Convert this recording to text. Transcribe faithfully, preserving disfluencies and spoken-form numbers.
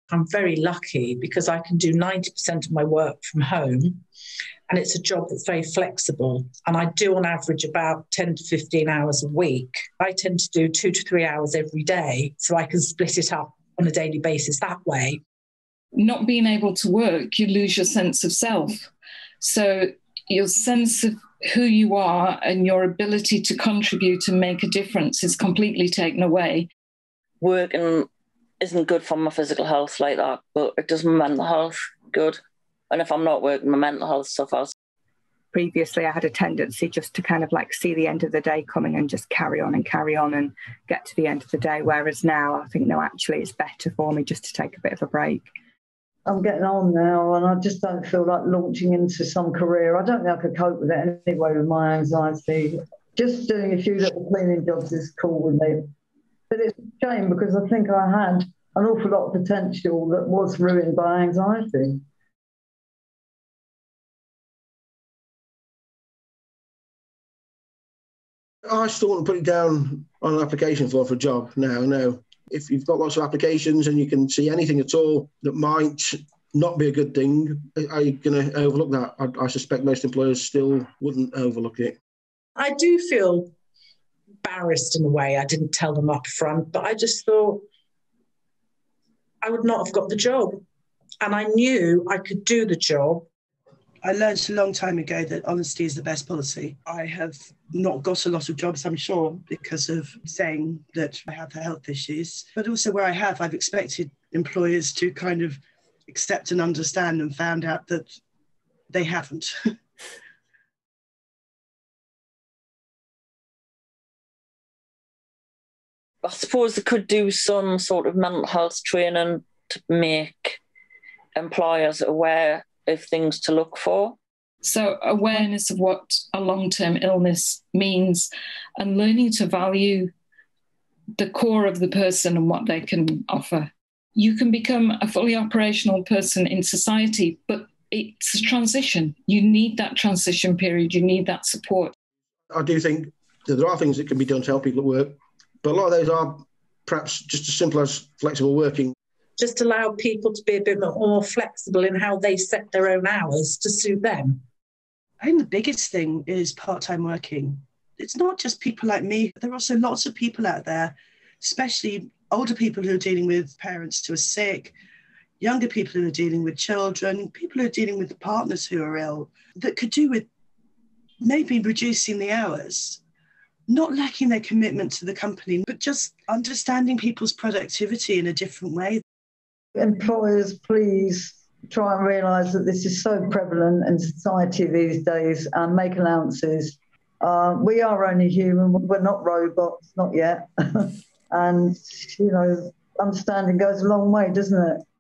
I'm very lucky because I can do ninety percent of my work from home, and it's a job that's very flexible. And I do on average about ten to fifteen hours a week. I tend to do two to three hours every day, so I can split it up on a daily basis that way. Not being able to work, you lose your sense of self. So your sense of who you are and your ability to contribute and make a difference is completely taken away. Working isn't good for my physical health like that, but it does my mental health good. And if I'm not working, my mental health suffers. Previously, I had a tendency just to kind of like see the end of the day coming and just carry on and carry on and get to the end of the day. Whereas now I think, no, actually it's better for me just to take a bit of a break. I'm getting on now and I just don't feel like launching into some career. I don't think I could cope with it anyway with my anxiety. Just doing a few little cleaning jobs is cool with me. But it's a shame because I think I had an awful lot of potential that was ruined by anxiety. I still want to put it down on an application form for a job now, no. If you've got lots of applications and you can see anything at all that might not be a good thing, are you going to overlook that? I, I suspect most employers still wouldn't overlook it. I do feel embarrassed in a way. I didn't tell them up front, but I just thought I would not have got the job. And I knew I could do the job. I learned a long time ago that honesty is the best policy. I have not got a lot of jobs, I'm sure, because of saying that I have health issues. But also where I have, I've expected employers to kind of accept and understand and found out that they haven't. I suppose they could do some sort of mental health training to make employers aware of things to look for. So awareness of what a long-term illness means and learning to value the core of the person and what they can offer. You can become a fully operational person in society, but it's a transition. You need that transition period. You need that support. I do think that there are things that can be done to help people at work, but a lot of those are perhaps just as simple as flexible working. Just allow people to be a bit more flexible in how they set their own hours to suit them. I think the biggest thing is part-time working. It's not just people like me. There are also lots of people out there, especially older people who are dealing with parents who are sick, younger people who are dealing with children, people who are dealing with partners who are ill, that could do with maybe reducing the hours, not lacking their commitment to the company, but just understanding people's productivity in a different way. Employers, please try and realise that this is so prevalent in society these days and make allowances. Uh, we are only human, we're not robots, not yet. And, you know, understanding goes a long way, doesn't it?